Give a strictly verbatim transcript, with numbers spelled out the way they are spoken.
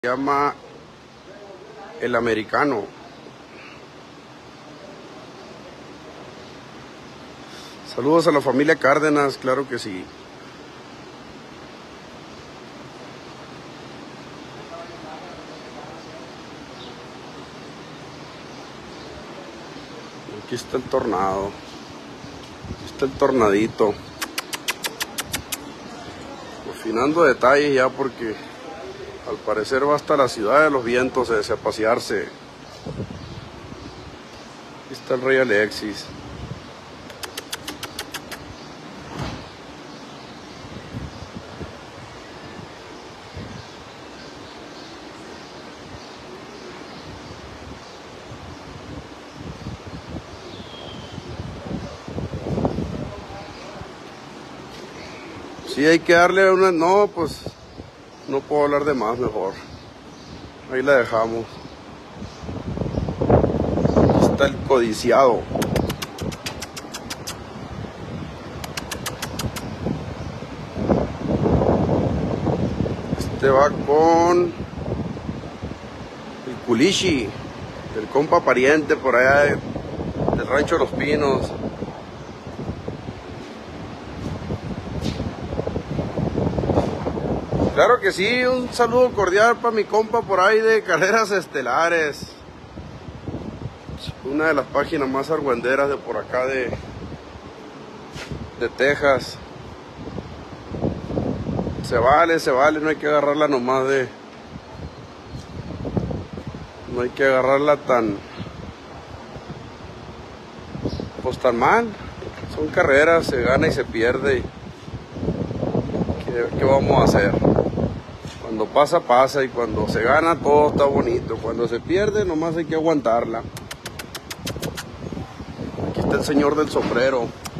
Se llama El Americano. Saludos a la familia Cárdenas, claro que sí. Aquí está el tornado. Aquí está el tornadito. Afinando detalles ya porque al parecer va hasta la ciudad de los vientos a pasearse. Aquí está el Rey Alexis. Sí, hay que darle una... No, pues no puedo hablar de más, mejor. Ahí la dejamos. Aquí está el codiciado. Este va con el culichi, el compa pariente por allá del Rancho Los Pinos. Claro que sí, un saludo cordial para mi compa por ahí de Carreras Estelares. Una de las páginas más argüenderas de por acá de, de Texas. Se vale, se vale, no hay que agarrarla nomás de... No hay que agarrarla tan... Pues tan mal. Son carreras, se gana y se pierde. ¿Qué, qué vamos a hacer? Cuando pasa, pasa, y cuando se gana todo está bonito. Cuando se pierde, nomás hay que aguantarla. Aquí está el señor del sombrero.